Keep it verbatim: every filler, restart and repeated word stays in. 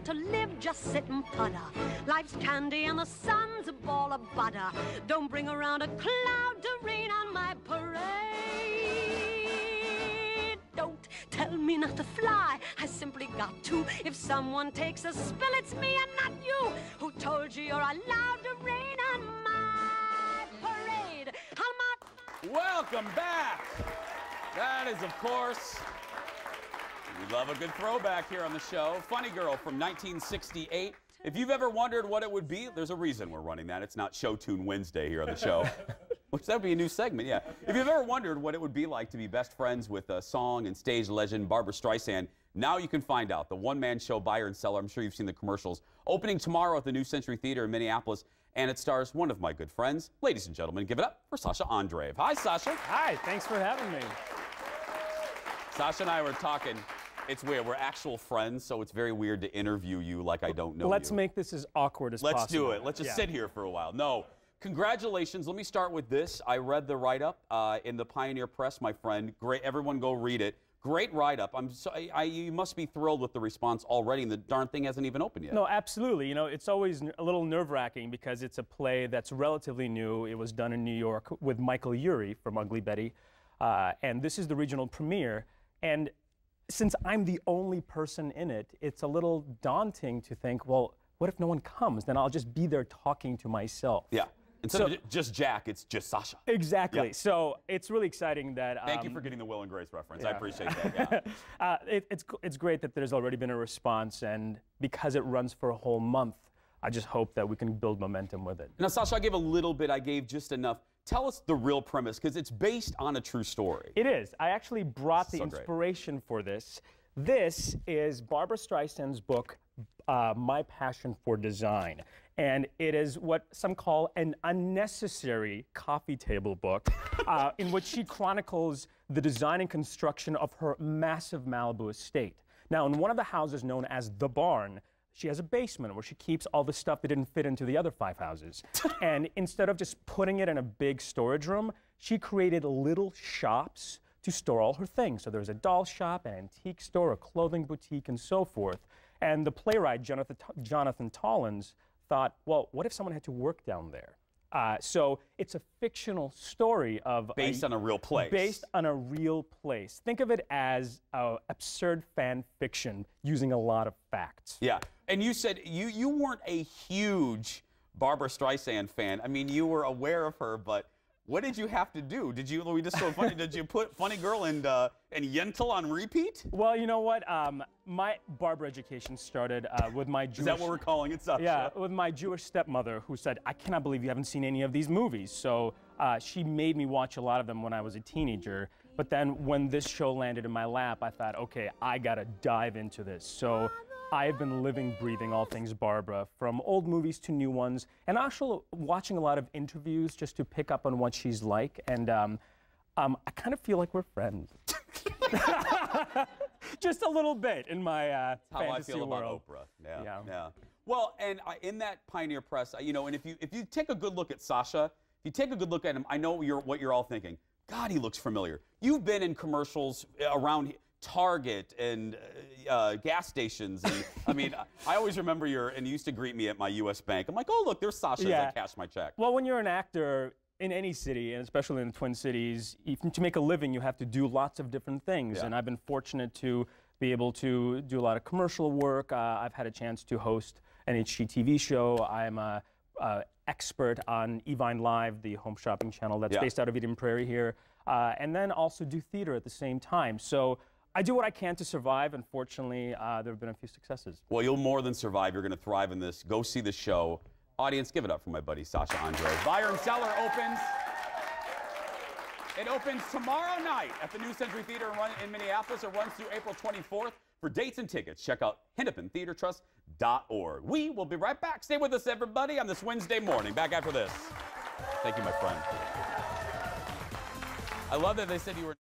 want to live, just sit and putter. Life's candy and the sun's a ball of butter. Don't bring around a cloud to rain on my parade. Don't tell me not to fly, I simply got to. If someone takes a spill, it's me and not you. Who told you you're allowed to rain on my parade? I'm not... Welcome back. That is, of course, we love a good throwback here on the show. Funny Girl from nineteen sixty-eight. If you've ever wondered what it would be, there's a reason we're running that. It's not Show Tune Wednesday here on the show, which that would be a new segment, yeah. If you've ever wondered what it would be like to be best friends with a song and stage legend Barbra Streisand, now you can find out. The one-man show Buyer Cellar, I'm sure you've seen the commercials, opening tomorrow at the New Century Theater in Minneapolis, and it stars one of my good friends. Ladies and gentlemen, give it up for Sasha Andreev. Hi, Sasha. Hi, thanks for having me. Sasha and I were talking. It's weird. We're actual friends, so it's very weird to interview you like I don't know Let's you. make this as awkward as Let's possible. do it. Let's just yeah. sit here for a while. No. Congratulations. Let me start with this. I read the write-up uh, in the Pioneer Press, my friend. Great. Everyone go read it. Great write-up. I'm so, I, I, you must be thrilled with the response already, and the darn thing hasn't even opened yet. No, absolutely. You know, it's always a little nerve-wracking because it's a play that's relatively new. It was done in New York with Michael Urie from Ugly Betty, uh, and this is the regional premiere. And since I'm the only person in it, it's a little daunting to think, well, what if no one comes? Then I'll just be there talking to myself. Yeah. Instead so, of just Jack, it's just Sasha. Exactly. Yeah. So it's really exciting that... Um, Thank you for getting the Will and Grace reference. Yeah. I appreciate that. Yeah. uh, it, it's, it's great that there's already been a response, and because it runs for a whole month, I just hope that we can build momentum with it. Now, Sasha, I gave a little bit. I gave just enough. Tell us the real premise, because it's based on a true story. It is. I actually brought the So inspiration great. for this. This is Barbra Streisand's book, uh, My Passion for Design. And it is what some call an unnecessary coffee table book uh, in which she chronicles the design and construction of her massive Malibu estate. Now, in one of the houses known as The Barn, she has a basement where she keeps all the stuff that didn't fit into the other five houses. And instead of just putting it in a big storage room, she created little shops to store all her things. So there's a doll shop, an antique store, a clothing boutique, and so forth. And the playwright, Jonathan, Jonathan Tollins, thought, well, what if someone had to work down there? Uh, so it's a fictional story of... Based a, on a real place. Based on a real place. Think of it as uh, absurd fan fiction using a lot of facts. Yeah. And you said you, you weren't a huge Barbra Streisand fan. I mean, you were aware of her, but what did you have to do? Did you, we just so funny, did you put Funny Girl and, uh, and Yentl on repeat? Well, you know what? Um, my Barbra education started uh, with my Jewish... Is that what we're calling it, Sasha? Yeah, with my Jewish stepmother who said, I cannot believe you haven't seen any of these movies. So uh, she made me watch a lot of them when I was a teenager. But then when this show landed in my lap, I thought, okay, I gotta dive into this. So I've been living, breathing all things Barbra, from old movies to new ones, and also watching a lot of interviews just to pick up on what she's like. And um, um, I kind of feel like we're friends. Just a little bit in my uh, How fantasy I feel world. about Oprah. Yeah, Yeah. yeah. Well, and uh, in that Pioneer Press, uh, you know, and if you if you take a good look at Sasha, if you take a good look at him, I know you're what you're all thinking. God, he looks familiar. You've been in commercials around Target and uh, uh, gas stations. And, I mean, I always remember your, and you used to greet me at my U S Bank. I'm like, oh, look, there's Sasha Yeah. as I cash my check. Well, when you're an actor in any city, and especially in the Twin Cities, even to make a living, you have to do lots of different things. Yeah. And I've been fortunate to be able to do a lot of commercial work. Uh, I've had a chance to host an H G T V show. I'm a, a expert on Evine Live, the home shopping channel that's Yeah. based out of Eden Prairie here, uh, and then also do theater at the same time. So I do what I can to survive. Unfortunately, uh, there have been a few successes. Well, you'll more than survive. You're going to thrive in this. Go see the show. Audience, give it up for my buddy Sasha Andreev. Buyer Cellar opens. It opens tomorrow night at the New Century Theater in Minneapolis. It runs through April twenty-fourth. For dates and tickets, check out hennepin theater trust dot org. We will be right back. Stay with us, everybody, on this Wednesday morning. Back after this. Thank you, my friend. I love that they said you were...